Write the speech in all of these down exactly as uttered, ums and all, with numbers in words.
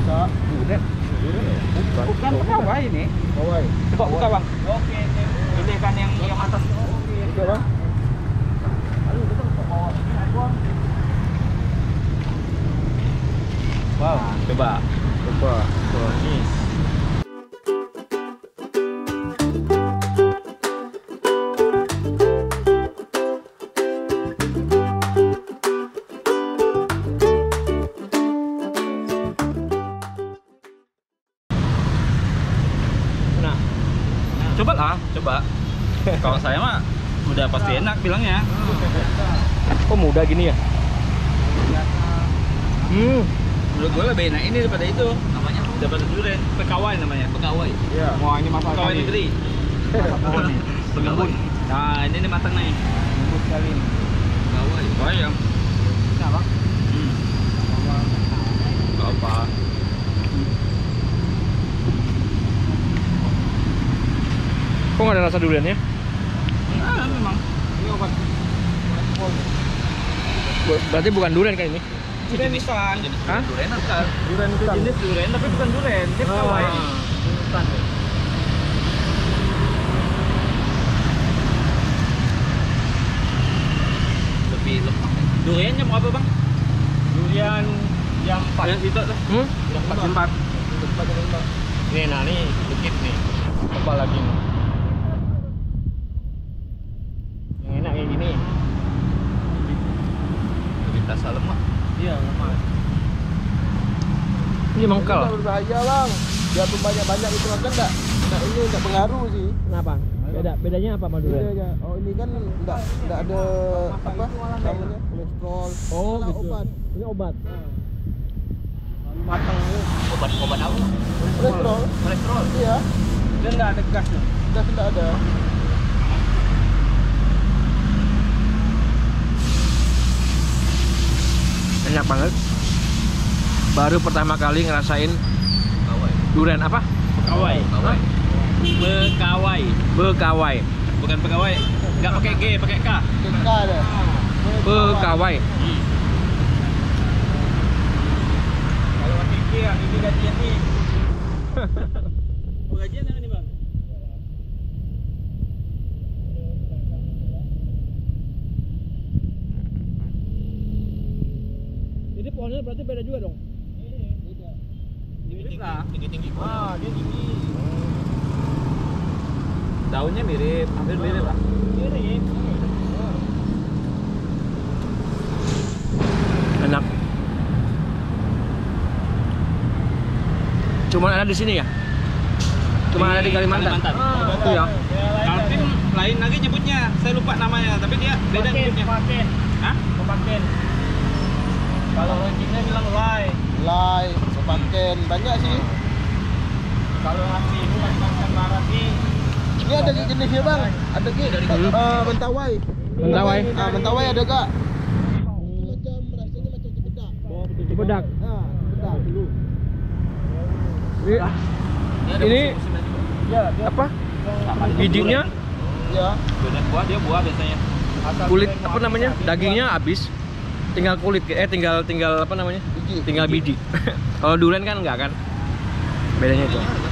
Bisa. Durian. Durian ya? Bukan, bukan pekawai ini. Pekawai. Coba buka bang. Oke, oke. Ini kan yang yang atas. Oke. Buka bang. Aduh, betul. Wow, coba. Coba. Tuh, ini. Coba lah, coba. Kalau saya mah udah pasti enak bilangnya. Kok mudah gini ya? Hmm. Menurut gue lebih enak ini daripada itu. Namanya daripada durian. Pekawai namanya. Pekawai. Iya. Wah ini matang sekali. Pekawai negeri. Pegembun. Nah ini nih matang nih. Lembut sekali. Pekawai. Pekawai yang. Nah bang. Hmm. Gak apa. Kok nggak ada rasa duriannya? Nah, memang. Ini obat. Berarti bukan durian kan ini? Durian pisang. Hah? Durian bukan. Durian pisang. Jenis durian tapi bukan durian. Dia pekawai. Instan. Lebih lemak. Duriannya mau apa bang? Durian yang empat. Yang itu tuh. Hmm? Yang empat. Empat. Nih, nah nih dikit nih. Apa lagi nih? Yang enak kayak gini. Lebih terasa lemak. Iya, lemak. Ini mengkal. Ini berbahaya bang. Jatuh banyak-banyak itu kan enggak, enggak ini enggak pengaruh sih. Kenapa? Beda bedanya apa sama durian? Bedanya. Oh ini kan enggak enggak ada apa namanya kolesterol. Oh Ini gitu. Obat. Ini obat. Matang ini. Obat-obat apa? Kolesterol. Kolesterol. Iya. Dia nggak ada gasnya. Gas enggak ada. Enak banget. Baru pertama kali ngerasain Pekawai. durian apa? Pekawai. Pekawai. Pekawai. Bekawai. Bukan pegawai. Nggak pakai G, pakai K. Kita ada. Bekawai. Hmm. Kalau pakai G ya, ini gajian nih. Oh, gajian yang ini bang? Jadi pohonnya berarti beda juga dong? Beda. Tinggi lah. Tinggi-tinggi. Ah, dia tinggi. Daunnya mirip, hampir mirip lah. Mirip. Enak. Cuman ada di sini ya? Cuma ada di Kalimantan. Kalimantan. Ah, itu ya. Kaltim lain lagi nyebutnya, saya lupa namanya, tapi dia beda nyebutnya. Paken. Hah? Paken. Kalau rankingnya bilang lay. Lay, sepaken banyak sih. Kalau asli itu Kalimantan Barat nih. Ini ada jenisnya bang. Ada ki. Eh, mentawai. Mentawai. Ah, mentawai ada kak. Macam rasanya macam cipedak. Cipedak. Ah, cipedak dulu. Ini, ini Ya, apa? Bijinya, ya. Durian buah, dia buah biasanya. kulit apa namanya? Dagingnya habis. Tinggal kulit eh tinggal tinggal apa namanya? Biji. Tinggal biji. Kalau durian kan enggak kan? Bedanya itu.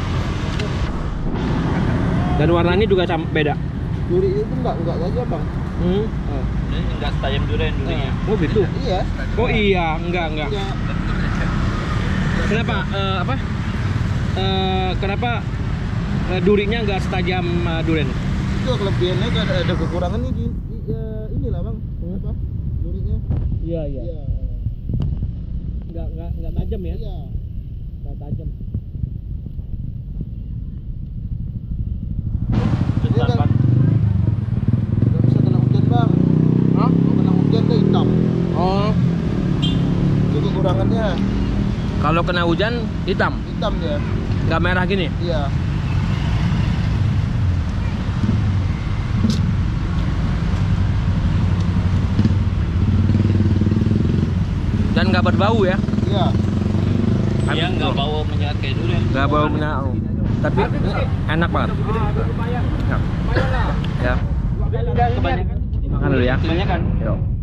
Dan warnanya juga sama, beda. Duri itu enggak enggak saja bang. Hmm. Ini enggak setajam durian durinya. Oh gitu. Iya. Oh iya, enggak enggak. Ya. Kenapa? Eh, apa? Eh, kenapa eh, durinya enggak setajam uh, durian? Itu kelebihannya ada, ada kekurangan nih di, di ya, inilah bang. Apa? Durinya. Iya iya. Iya. Enggak enggak enggak tajam ya? Iya. Enggak tajam. Ini kan nggak bisa kena hujan bang. Hah? Kalau kena hujan dia hitam. Oh, Itu kekurangannya. kalau kena hujan hitam, Hitam dia. nggak merah gini. Iya. Dan nggak berbau ya? Iya. Dia nggak bau menyengat kayak durian. Nggak bau menyengat. Tapi enak banget. Ya. Ya. Kebanyakan. Makan dulu ya. Kebanyakan. Yuk.